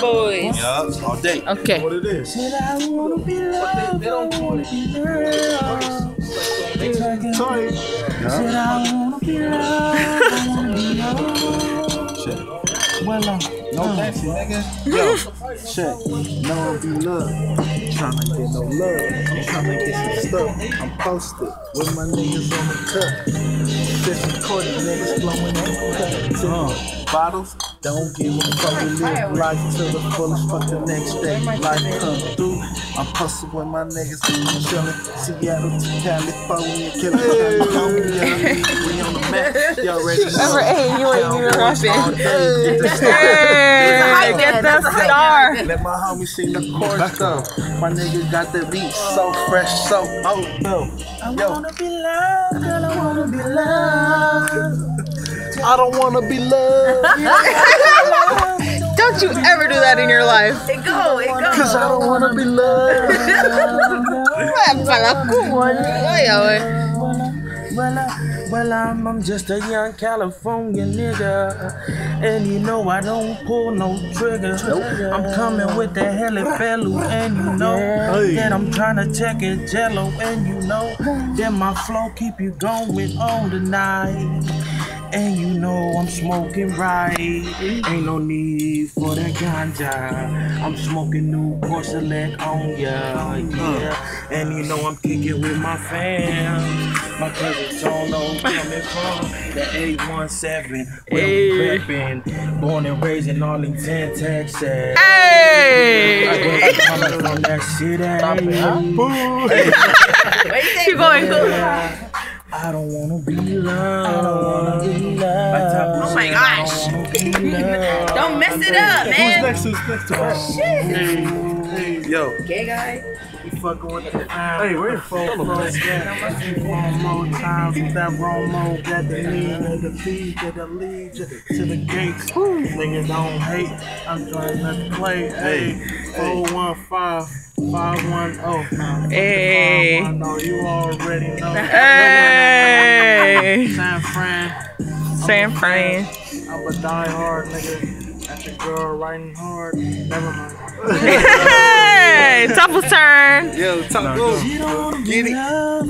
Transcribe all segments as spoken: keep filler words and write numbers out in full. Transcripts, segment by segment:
boys. Yeah, all day. Okay. What it is? Said I wanna be loved, They don't want it. Sorry. Said I wanna be loved, I wanna be loved. Shit. Well, uh, No dancing, nigga. Yo, shit. No one be loved. Tryna get no love. I'm tryna get some stuff. I'm posted with my niggas on the cut. Just recording niggas blowing in cups. Uh, bottles. Don't give a fuck. We live life to the fullest. Fuck the next day. Life come through. I'm hustling with my niggas. I'm chilling. Seattle to California. Killing California. We on the map. Y'all ready? Remember, hey, you ain't even rapping. Hey, get the star. Let my homies sing the chorus though. My niggas got the beat so fresh, so old. Yo, I wanna be loved, girl, I wanna be loved. I don't wanna be loved. Don't you ever do that in your life. It go, it go. Cause I don't wanna be loved. Well, I, well, I'm, I'm just a young California nigga, and you know I don't pull no trigger. I'm coming with the heli fellow, and you know that I'm trying to check it jello, and you know that my flow keep you going all the night. And you know I'm smoking right, ain't no need for that ganja. I'm smoking new porcelain on ya, yeah. And you know I'm kicking with my fam. My cousin Tono coming from the eight one seven. Where I'm reppin', born and raised in Arlington, Texas. Hey! I'm coming from that city. Keep going. I don't wanna be loved. I don't wanna be loved. Oh my gosh. Don't mess it up, man. Who's next? Who's next to us? Shit. Hey, hey, yo. Gay guy. We fucking with the time. Hey, we're four plus that. One more times with that Romo. Got the lead and the feed to the lead to the gates. Niggas don't hate. I'm trying not to play. Hey, four one five. five one oh. Hey. five one oh. You already know. Hey. San Fran. San Fran. I'm a die hard nigga. That's a girl writing hard. Never mind. Hey, Tuffle's turn. Yo, top go. Get it.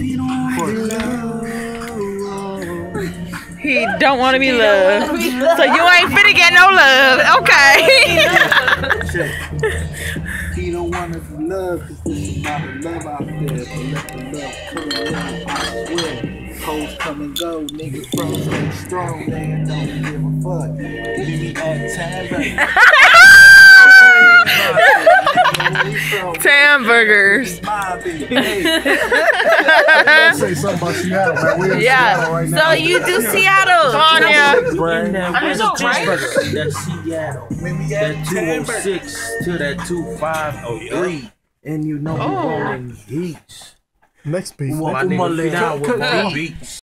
He don't want to be loved. So you ain't finna get no love. Okay. He don't want to be loved because there's a lot of love out there. But let the love come around, I swear. Hoes come and go, niggas frozen strong, nigga don't give a fuck. Give me that time, Tam burgers. Say something about Seattle, man. We're in Yeah. Seattle right now. So you do Seattle. Tanya. That's know, right? That's Seattle. That two oh six to that two five oh three. And you know we rolling heat. Next piece. My nigga down with my beats.